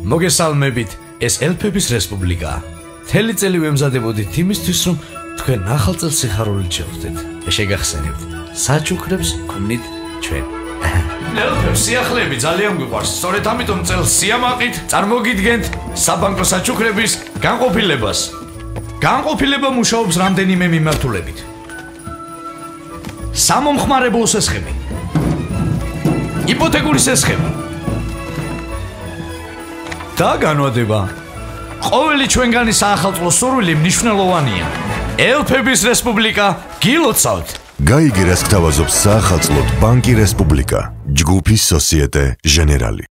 მოგესალმებით, ეს ელფების რესპუბლიკა. Მთელი წელი ვემზადებოდით იმისთვის, რომ თქვენ ახალწელს სიხარულით შევხვდეთ. შეგახსენებთ, საჩუქრებს გვქვნით ჩვენ. ელფებს სიახლეები ძალიან გვიყვარს, სწორედ ამიტომ წელს სიამაყით წარმოგიდგენთ საბანკო საჩუქრების განყოფილებას. განყოფილება მუშაობს რამდენიმე მიმართულებით. სამომხმარებლო სესხები, იპოთეკური სესხები და განვადება. ყოველი ჩვენგანი საახალწლო სურვილი მნიშვნელოვანია. ელფების რესპუბლიკა გილოცავთ. გაიგე რას გთავაზობს საახალწლოდ ბანკი რესპუბლიკა, ჯგუფი Société, Générale.